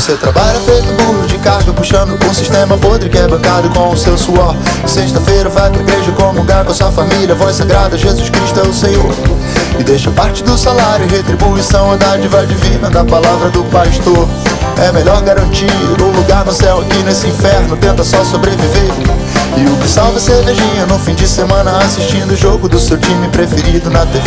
Você trabalha feito burro de carga, puxando um sistema podre que é bancado com o seu suor. Sexta-feira vai pra igreja comungar com sua família, voz sagrada, Jesus Cristo é o Senhor. E deixa parte do salário, retribuição, a dádiva divina da palavra do pastor. É melhor garantir um lugar no céu aqui nesse inferno, tenta só sobreviver. E o que salva é cervejinha no fim de semana, assistindo o jogo do seu time preferido na TV.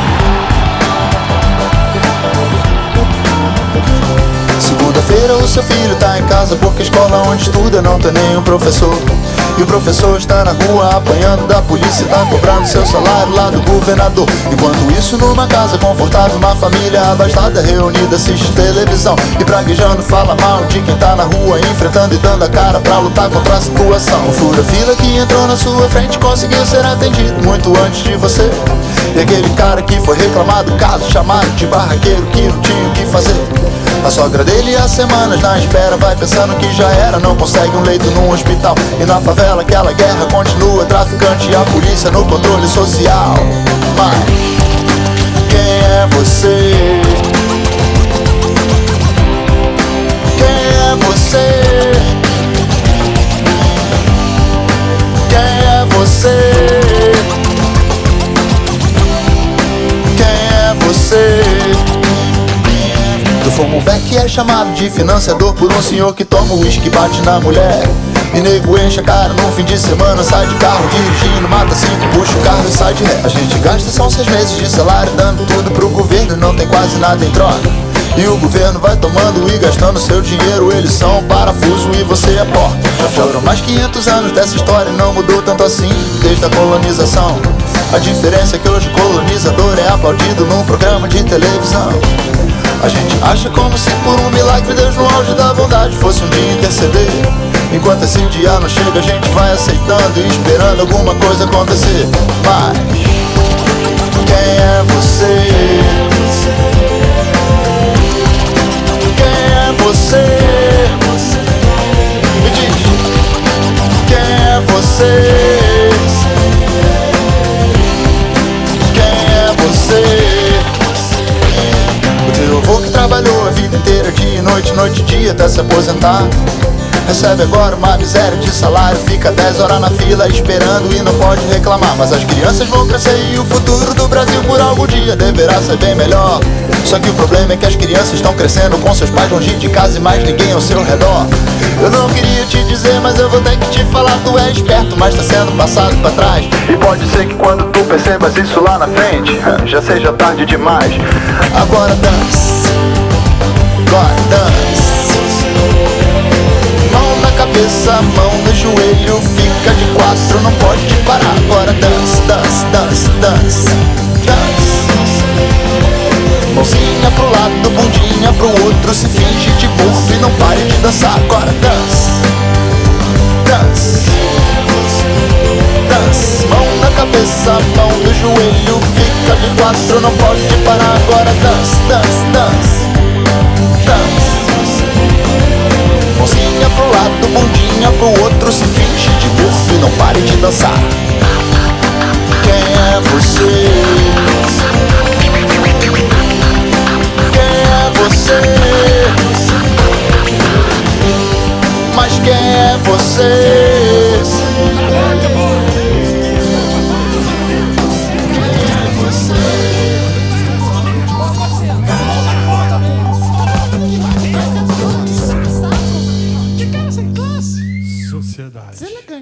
Segunda-feira o seu filho tá em casa porque a escola onde estuda não tem nenhum professor. E o professor está na rua apanhando da polícia, tá cobrando seu salário lá do governador. Enquanto isso numa casa confortável, uma família abastada reunida assiste televisão e praguejando fala mal de quem tá na rua, enfrentando e dando a cara pra lutar contra a situação. O fura-fila que entrou na sua frente conseguiu ser atendido muito antes de você. E aquele cara que foi reclamado caso, chamado de barraqueiro que não tinha o que fazer. A sogra dele há semanas na espera, vai pensando que já era, não consegue um leito num hospital. E na favela aquela guerra continua, traficante e a polícia no controle social. Mas quem é você? Quem é você? Quem é você? Quem é você? Do Fumoback é chamado de financiador por um senhor que toma uísque e bate na mulher. E nego enche a cara no fim de semana, sai de carro dirigindo, mata 5, puxa o carro e sai de ré. A gente gasta só 6 meses de salário dando tudo pro governo e não tem quase nada em troca. E o governo vai tomando e gastando seu dinheiro, eles são parafuso e você é porta. Já foram mais 500 anos dessa história e não mudou tanto assim desde a colonização. A diferença é que hoje o colonizador é aplaudido num programa de televisão. A gente acha como se por um milagre Deus no auge da bondade fosse um dia interceder. Enquanto esse dia não chega a gente vai aceitando e esperando alguma coisa acontecer. Mas quem é você? Quem é você? Me diz, quem é você? Quem é você? O teu avô que trabalhou a vida inteira, dia e noite, noite e dia até se aposentar, recebe agora uma miséria de salário, fica 10 horas na fila esperando e não pode reclamar. Mas as crianças vão crescer e o futuro do Brasil por algum dia deverá ser bem melhor. Só que o problema é que as crianças estão crescendo com seus pais longe de casa e mais ninguém ao seu redor. Eu não queria te dizer, mas eu vou ter que te falar, tu é esperto, mas tá sendo passado pra trás. E pode ser que quando tu percebas isso lá na frente, já seja tarde demais. Agora dance, agora dance. Mão na cabeça, mão no joelho, fica de 4, não pode parar. Agora dance, dance, dance, dance, dance. Mãozinha pro lado, bundinha pro outro, se finge de burro e não pare de dançar. Agora dance, dance, dance. Mão na cabeça, mão no joelho, fica de 4, não pode parar. Agora dance, dance, dance, dance. Mãozinha pro lado, bundinha pro outro, se finge de burro e não pare de dançar. Quem é você? Quem é você? Mas quem é você? Sociedade.